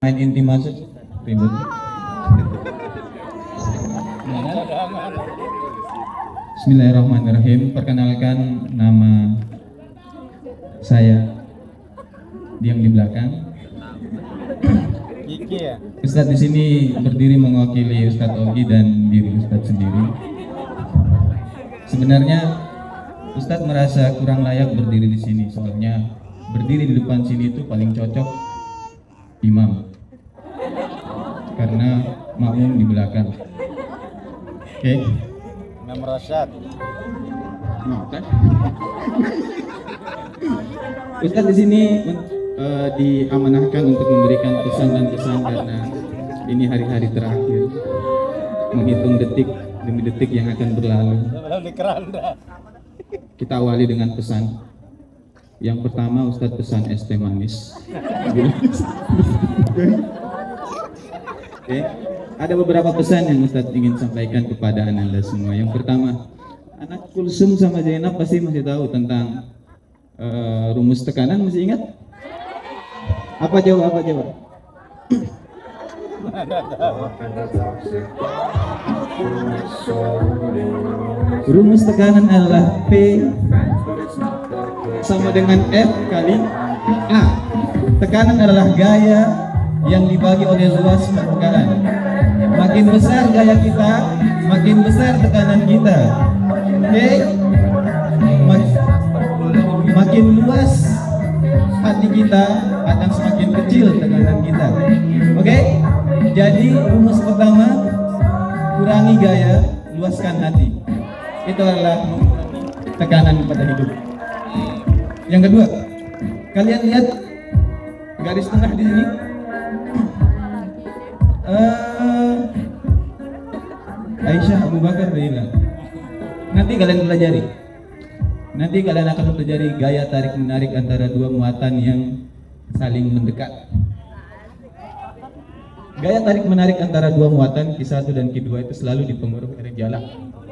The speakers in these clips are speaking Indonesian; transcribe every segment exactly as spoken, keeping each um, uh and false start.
main inti masuk ribut. Bismillahirrahmanirrahim. Perkenalkan, nama saya yang di belakang. Ustadz di sini berdiri mewakili Ustadz Ogi dan diri Ustadz sendiri. Sebenarnya Ustadz merasa kurang layak berdiri di sini, soalnya berdiri di depan sini itu paling cocok imam, karena makmum di belakang. Oke. Okay. Imam Rasyad. Ustadz di sini uh, diamanahkan untuk memberikan pesan dan pesan karena ini hari-hari terakhir, menghitung detik demi detik yang akan berlalu. Kita awali dengan pesan. Yang pertama, Ustadz pesan es teh manis. Oke, ada beberapa pesan yang Ustadz ingin sampaikan kepada Anda semua. Yang pertama, anak Kulsum sama Zainab pasti masih tahu tentang uh, rumus tekanan, masih ingat? Apa jawab? Apa jawab? Rumus tekanan adalah P sama dengan F kali A. Tekanan adalah gaya yang dibagi oleh luas permukaan. Makin besar gaya kita, makin besar tekanan kita. Oke? Okay? Makin luas hati kita, akan semakin kecil tekanan kita. Oke? Okay? Jadi rumus pertama, kurangi gaya, luaskan hati. Itu adalah tekanan pada hidup. Yang kedua, kalian lihat garis tengah di sini. Uh, Aisyah Abu Bakar bilang, nanti kalian pelajari. Nanti kalian akan pelajari gaya tarik menarik antara dua muatan yang saling mendekat. Gaya tarik menarik antara dua muatan Q satu dan Q dua itu selalu dipengaruhi oleh jarak.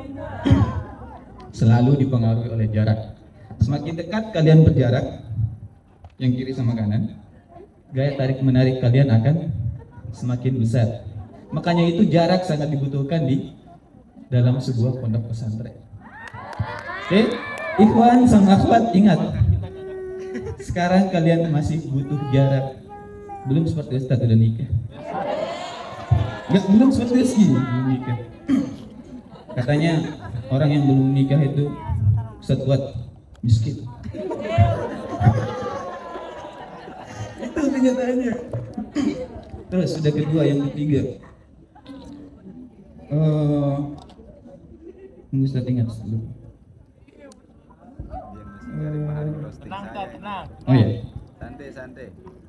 Selalu dipengaruhi oleh jarak. Semakin dekat kalian berjarak, yang kiri sama kanan, gaya tarik menarik kalian akan semakin besar. Makanya itu jarak sangat dibutuhkan di dalam sebuah pondok pesantren. Oke, ikhwan sama akhwat, ingat, sekarang kalian masih butuh jarak. Belum seperti Ustadz udah nikah. Nggak, belum seperti Rizky belum nikah. Katanya orang yang belum nikah itu Ustadz buat miskin. Itu kenyataannya. Terus sudah kedua, yang ketiga, uh, nunggu Ustadz ingat dulu. Tenang, tenang. Oh ya. Santai, santai.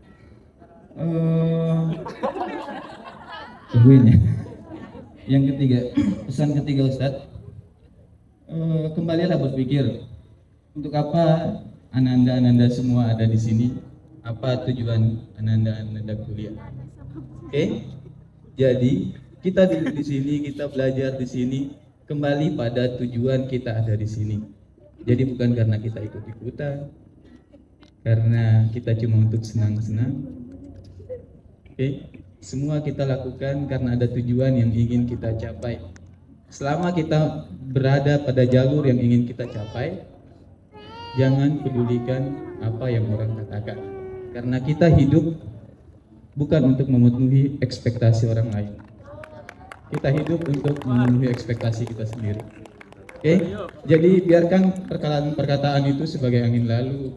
Uh, tungguin ya. Yang ketiga, pesan ketiga Ustadz, uh, kembalilah berpikir, untuk apa ananda-ananda semua ada di sini? Apa tujuan ananda-ananda kuliah? Oke, okay? Jadi kita di, di sini, kita belajar di sini, kembali pada tujuan kita ada di sini. Jadi bukan karena kita ikut-ikutan, karena kita cuma untuk senang-senang. Oke, okay? Semua kita lakukan karena ada tujuan yang ingin kita capai. Selama kita berada pada jalur yang ingin kita capai, jangan pedulikan apa yang orang katakan, karena kita hidup bukan untuk memenuhi ekspektasi orang lain. Kita hidup untuk memenuhi ekspektasi kita sendiri. Oke, okay? Jadi biarkan perkataan-perkataan itu sebagai angin lalu.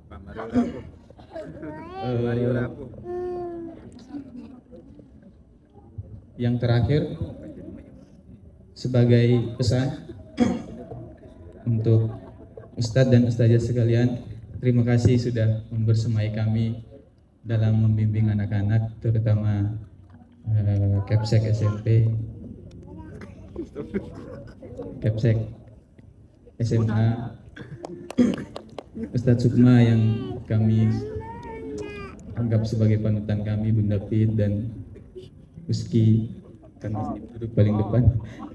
Uh, yang terakhir, sebagai pesan untuk Ustadz dan Ustazah sekalian, terima kasih sudah membersamai kami dalam membimbing anak-anak, terutama uh, Kepsek S M P, Kepsek S M A, Ustadz Sukma yang kami anggap sebagai panutan kami, Bunda Pit dan Uski, karena duduk paling depan,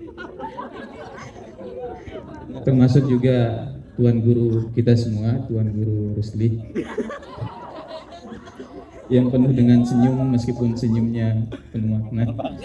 termasuk juga Tuan Guru kita semua, Tuan Guru Rusli. yang penuh dengan senyum meskipun senyumnya penuh makna.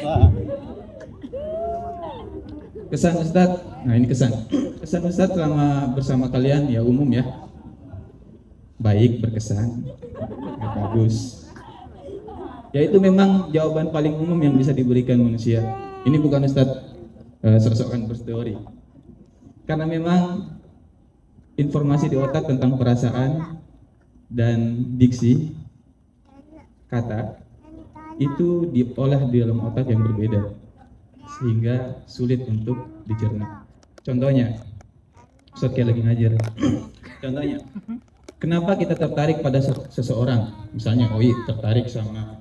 Kesan Ustadz, nah ini kesan. Kesan Ustadz selama bersama kalian ya umum ya. Baik, berkesan, ya, bagus. Ya itu memang jawaban paling umum yang bisa diberikan manusia. Ini bukan Ustadz uh, sok-sokan berteori. Karena memang informasi di otak tentang perasaan dan diksi kata itu diolah di dalam otak yang berbeda sehingga sulit untuk dicerna. Contohnya, Ustadz kayak lagi ngajar. Contohnya, kenapa kita tertarik pada seseorang? Misalnya Oi tertarik sama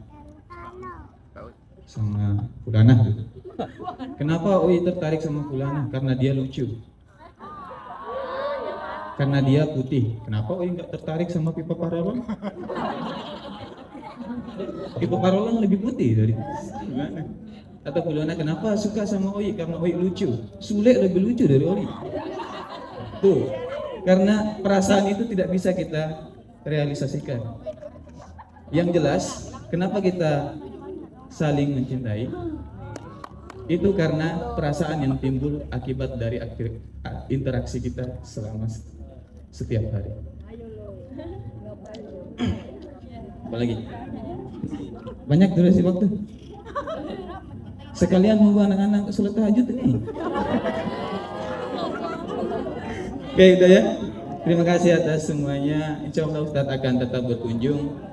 sama Fulana gitu. Kenapa Oi tertarik sama Fulana? Karena dia lucu. Karena dia putih. Kenapa Oi nggak tertarik sama Pipa Parolong? Pipa Parolong lebih putih dari Fulana. Atau Fulana kenapa suka sama Oi? Karena Oi lucu. Sule lebih lucu dari Oi. Tuh, karena perasaan itu tidak bisa kita realisasikan. Yang jelas, kenapa kita saling mencintai? Itu karena perasaan yang timbul akibat dari interaksi kita selama setiap hari. Apalagi? Banyak durasi waktu. Sekalian nunggu anak-anak sholat tahajud ini. Oke, udah ya. Terima kasih atas semuanya. Insya Allah Ustadz akan tetap berkunjung.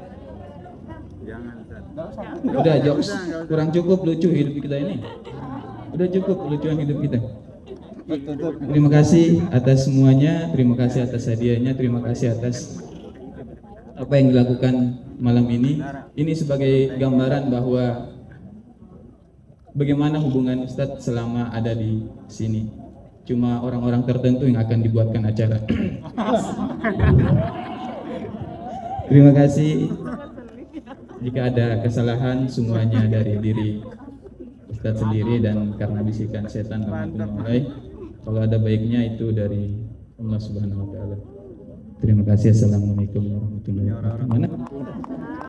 Udah jokes kurang cukup lucu hidup kita ini. Udah cukup lucuan hidup kita. Terima kasih atas semuanya. Terima kasih atas hadiahnya. Terima kasih atas apa yang dilakukan malam ini. Ini sebagai gambaran bahwa bagaimana hubungan Ustadz selama ada di sini. Cuma orang-orang tertentu yang akan dibuatkan acara. Terima kasih. Jika ada kesalahan semuanya dari diri Ustadz sendiri dan karena bisikan setan rahmatullahi. Kalau ada baiknya itu dari Allah Subhanahu wa taala. Terima kasih. Assalamualaikum warahmatullahi wabarakatuh. Mana?